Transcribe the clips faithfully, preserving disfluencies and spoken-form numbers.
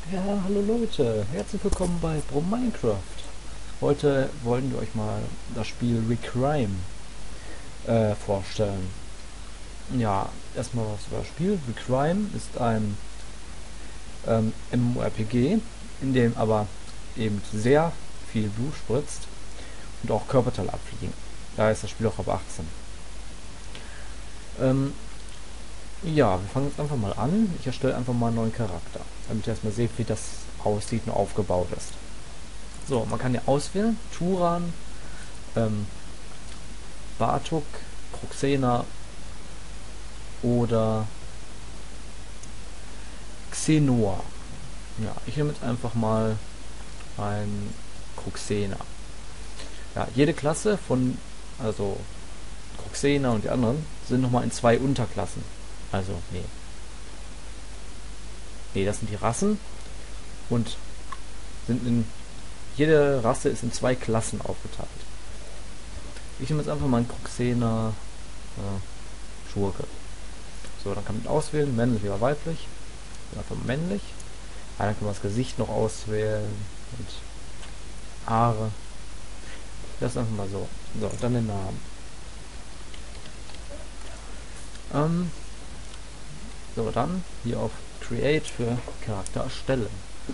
Ja, hallo Leute, herzlich willkommen bei Pro Minecraft. Heute wollen wir euch mal das Spiel Recrime äh, vorstellen. Ja, erstmal was über das Spiel. Recrime ist ein ähm, MMORPG, in dem aber eben sehr viel Blut spritzt und auch Körperteile abfliegen. Da ist das Spiel auch ab achtzehn. Ähm, ja, wir fangen jetzt einfach mal an. Ich erstelle einfach mal einen neuen Charakter, damit ihr erstmal seht, wie das aussieht und aufgebaut ist. So, man kann ja auswählen, Turan, ähm, Bartok, Proxena oder Xenoa. Ja, ich nehme jetzt einfach mal ein Proxena. Ja, jede Klasse von, also Proxena und die anderen, sind nochmal in zwei Unterklassen. Also, nee. Nee, das sind die Rassen und sind in, jede Rasse ist in zwei Klassen aufgeteilt. Ich nehme jetzt einfach mal einen Proxena äh, Schurke. So, dann kann man auswählen, männlich oder weiblich. Einfach männlich. Ah, dann kann man das Gesicht noch auswählen und Haare. Das ist einfach mal so. So, dann den Namen. Ähm, so, dann hier auf Create für Charakter erstellen.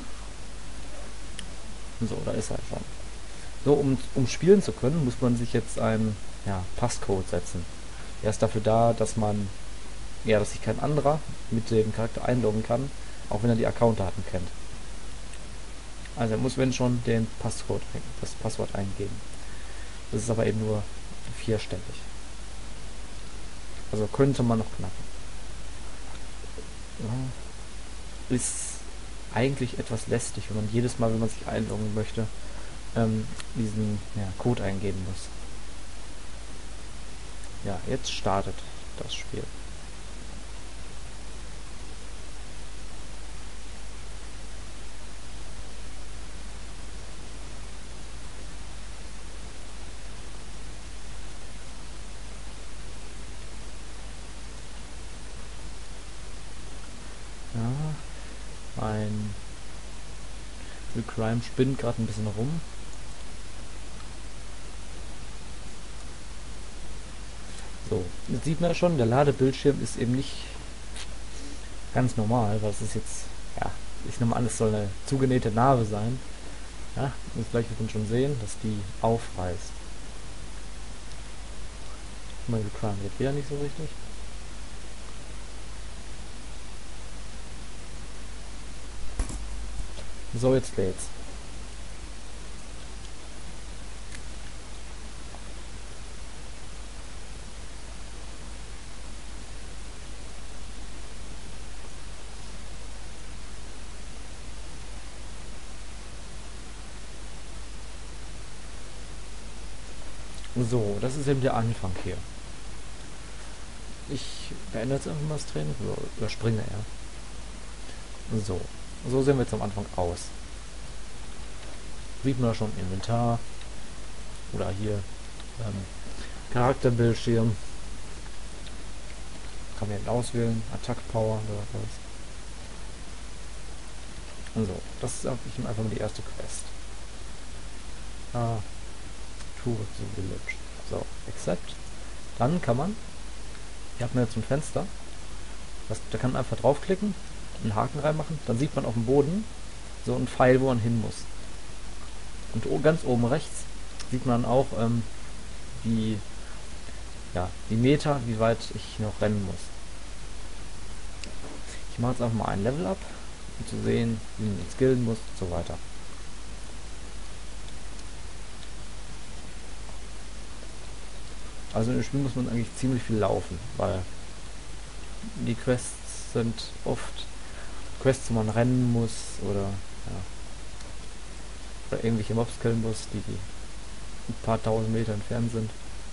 So, da ist er schon. So, um, um spielen zu können, muss man sich jetzt einen ja, Passcode setzen. Er ist dafür da, dass man, ja, dass sich kein anderer mit dem Charakter einloggen kann, auch wenn er die Accountdaten kennt. Also er muss, wenn schon, den Passcode, das Passwort eingeben. Das ist aber eben nur vierstellig. Also könnte man noch knacken. Ja, ist eigentlich etwas lästig, wenn man jedes Mal, wenn man sich einloggen möchte, ähm, diesen ja, Code eingeben muss. Ja, jetzt startet das Spiel. Ja, mein Recrime spinnt gerade ein bisschen rum. So, jetzt sieht man ja schon, der Ladebildschirm ist eben nicht ganz normal, weil es ist jetzt, ja, ich nehme an, es soll eine zugenähte Narbe sein. Ja, und gleich wird man schon sehen, dass die aufreißt. Mein Recrime geht wieder nicht so richtig. So, jetzt lädt's. So, das ist eben der Anfang hier. Ich beende jetzt einfach mal das Training, oder überspringe er. So, so sehen wir jetzt am Anfang aus. Sieht man da schon Inventar oder hier ähm, Charakterbildschirm. Kann man eben auswählen, Attack Power oder was. So, das ist einfach mal die erste Quest. Ah, Tour to Village. So, Accept. Dann kann man, hier hat man jetzt ein Fenster, das, da kann man einfach draufklicken, einen Haken reinmachen, dann sieht man auf dem Boden so einen Pfeil, wo man hin muss. Und ganz oben rechts sieht man auch ähm, die, ja, die Meter, wie weit ich noch rennen muss. Ich mache jetzt einfach mal ein Level up, um zu sehen, wie man skillen muss und so weiter. Also im Spiel muss man eigentlich ziemlich viel laufen, weil die Quests sind oft Quests, wo man rennen muss oder, ja, oder irgendwelche Mobs killen muss, die, die ein paar tausend Meter entfernt sind.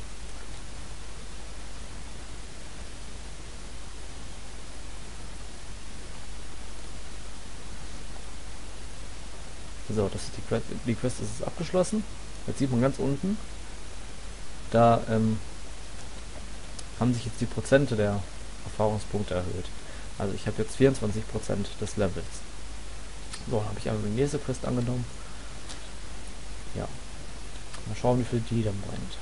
So, das ist die Quest, die Quest ist abgeschlossen. Jetzt sieht man ganz unten, da ähm, haben sich jetzt die Prozente der Erfahrungspunkte erhöht. Also ich habe jetzt vierundzwanzig Prozent des Levels. So, dann habe ich einfach die nächste Quest angenommen. Ja. Mal schauen, wie viel die dann bringt.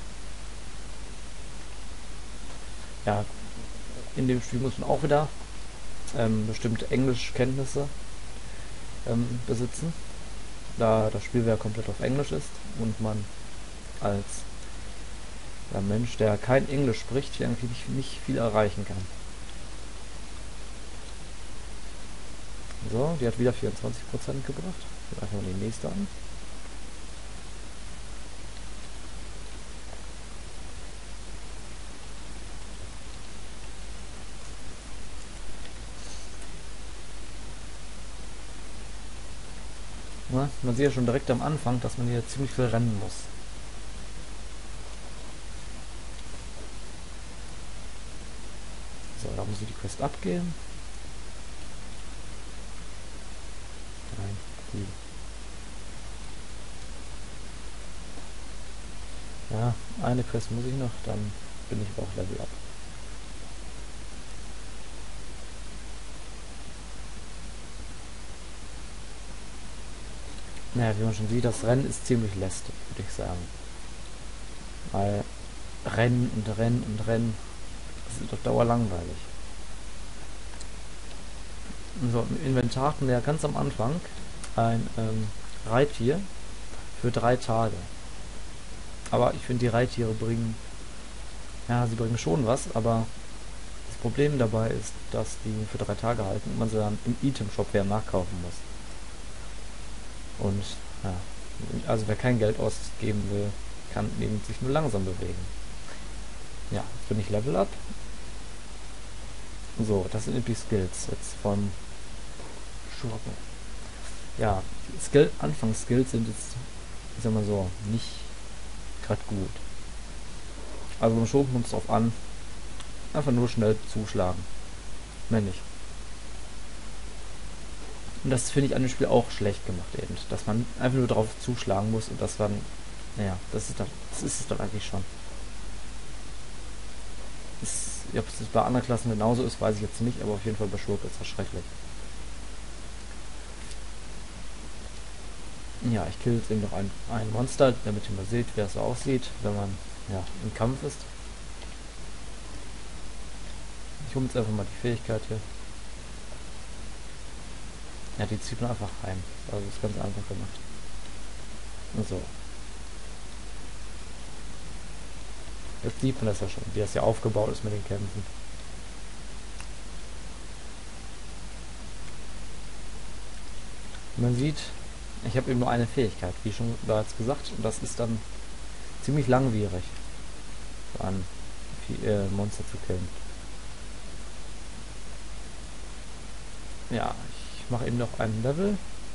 Ja, in dem Spiel muss man auch wieder ähm, bestimmte Englischkenntnisse ähm, besitzen, da das Spiel ja komplett auf Englisch ist und man als ja, Mensch, der kein Englisch spricht, irgendwie nicht, nicht viel erreichen kann. So, die hat wieder vierundzwanzig Prozent gebracht. Einfach mal die nächste an. Ja, man sieht ja schon direkt am Anfang, dass man hier ziemlich viel rennen muss. So, da muss ich die Quest abgeben. Nein, die. Ja, eine Quest muss ich noch, dann bin ich auch Level up. Naja, wie man schon sieht, das Rennen ist ziemlich lästig, würde ich sagen. Weil Rennen und Rennen und Rennen, das ist auf Dauer langweilig. So, im Inventar hatten wir ja ganz am Anfang ein ähm, Reittier für drei Tage. Aber ich finde, die Reittiere bringen, ja, sie bringen schon was, aber das Problem dabei ist, dass die für drei Tage halten und man sie dann im Item-Shop wieder nachkaufen muss. Und, ja, also wer kein Geld ausgeben will, kann eben sich nur langsam bewegen. Ja, jetzt bin ich Level Up. So, das sind die Skills jetzt vom Schurken. Ja, Skill, Anfangsskills sind jetzt, ich sag mal so, nicht gerade gut. Also beim Schurken kommt es drauf an, einfach nur schnell zuschlagen. Mehr nicht. Und das finde ich an dem Spiel auch schlecht gemacht eben, dass man einfach nur drauf zuschlagen muss und das dann, naja, das ist, das, das ist es doch eigentlich schon. Ist, ob es bei anderen Klassen genauso ist, weiß ich jetzt nicht, aber auf jeden Fall bei Schurke ist das schrecklich. Ja, ich kill jetzt eben noch ein, ein Monster, damit ihr mal seht, wie es so aussieht, wenn man ja, im Kampf ist. Ich hole jetzt einfach mal die Fähigkeit hier. Ja, die zieht man einfach rein. Also ist ganz einfach gemacht. Und so. Jetzt sieht man das ja schon, wie das ja aufgebaut ist mit den Kämpfen. Man sieht, ich habe eben nur eine Fähigkeit, wie schon bereits gesagt, und das ist dann ziemlich langwierig, so ein äh, Monster zu killen. Ja, ich mache eben noch ein Level.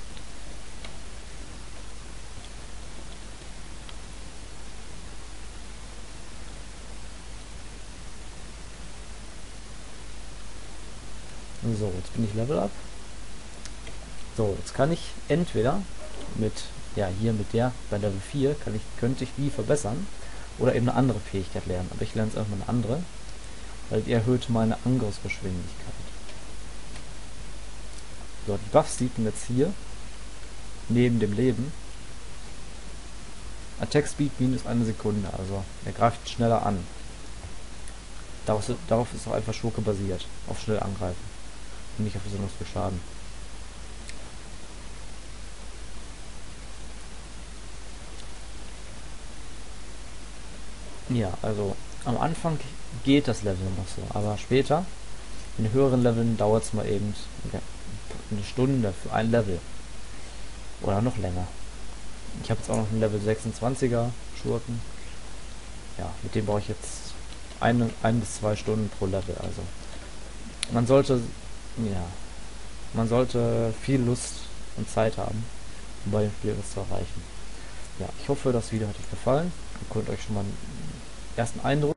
So, jetzt bin ich Level Up. So, jetzt kann ich entweder mit, ja, hier mit der, bei Level vier, kann ich, könnte ich die verbessern oder eben eine andere Fähigkeit lernen. Aber ich lerne jetzt einfach mal eine andere, weil die erhöht meine Angriffsgeschwindigkeit. So, die Buffs sieht man jetzt hier, neben dem Leben. Attack Speed minus eine Sekunde, also er greift schneller an. Darauf, darauf ist auch einfach Schurke basiert, auf schnell angreifen und nicht auf besonders viel Schaden. Ja, also am Anfang geht das Level noch so, aber später, in höheren Leveln dauert es mal eben eine Stunde für ein Level. Oder noch länger. Ich habe jetzt auch noch einen Level sechsundzwanziger Schurken. Ja, mit dem brauche ich jetzt eine, ein bis zwei Stunden pro Level. Also man sollte, ja, man sollte viel Lust und Zeit haben, um bei dem Spiel was zu erreichen. Ja, ich hoffe, das Video hat euch gefallen. Ihr könnt euch schon mal einen ersten Eindruck